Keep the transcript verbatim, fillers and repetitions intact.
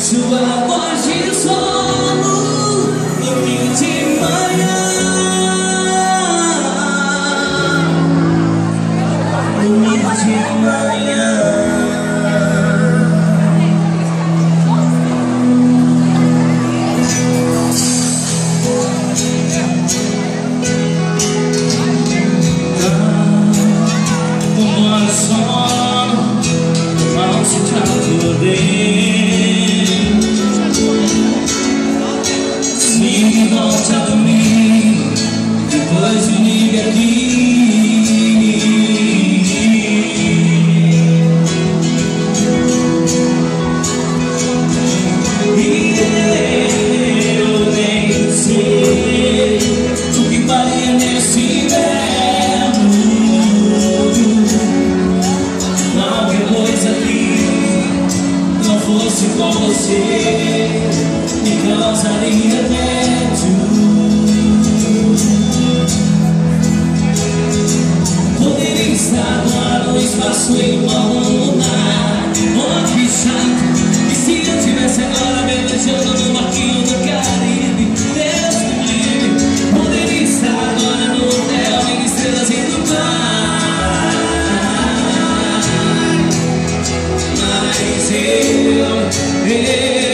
Sua voz de sono, domingo de manhã, domingo de manhã. Como a sono, não se te se volte a dormir, depois me liga aqui. E eu nem sei o que faria nesse inverno. Qualquer coisa que não fosse com você me causaria tédio. Poderia estar agora no espaço igual um lunar. Oh, que chato. E se eu tivesse agora velejando no barquinho do Caribe? Deus me livre. Poderia estar agora no hotel em estrelas em Dubai. Mas eu, eu